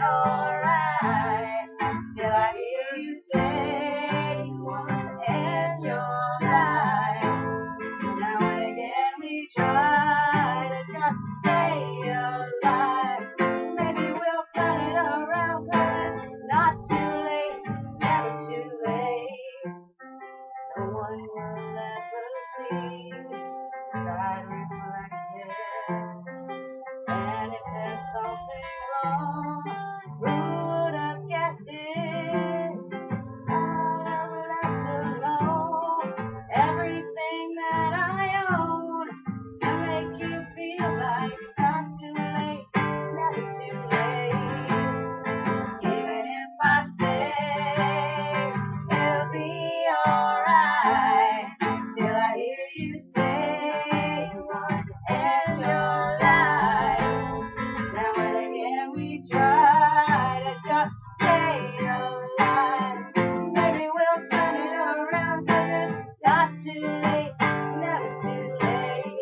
alright. Till I hear you say you want to end your life. Now and again we try to just stay alive. Maybe we'll turn it around, 'cause it's not too late, never too late. No one will ever see side reflected. And if there's something wrong, who would have guessed it? I'll never have to know everything that I own to make you feel like it's not too late, never too late. Even if I say it'll be alright, till I hear you say you want to end your life. Now and again we try to just stay alive. Maybe we'll turn it around, 'cause it's not too late, never too late.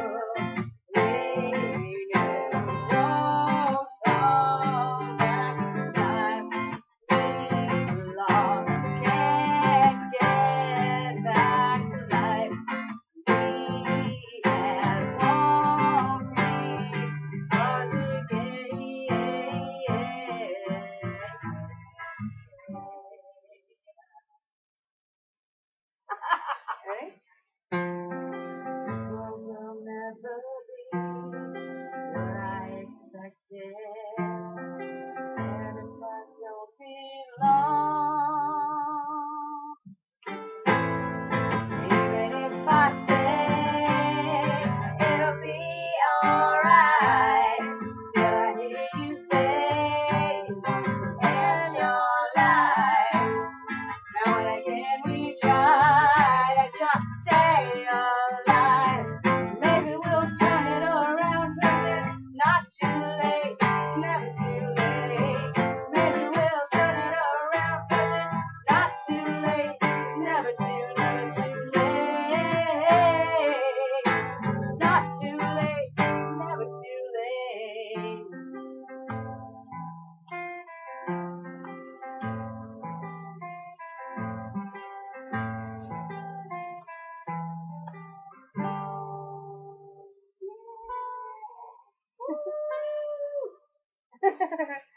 Won't go back in time. We've lost, can't get back to life. We had won't be ours again. Right? This one will never be what I expected. And if I don't belong, even if I say it'll be alright, till I hear you say you want to end your life. Now and again we try to just stay alive. Maybe we'll turn it around, 'cause it's not too late, it's never too late. Maybe we'll turn it around, 'cause it's not too late, it's never too late. Not too late, never too late. Woo!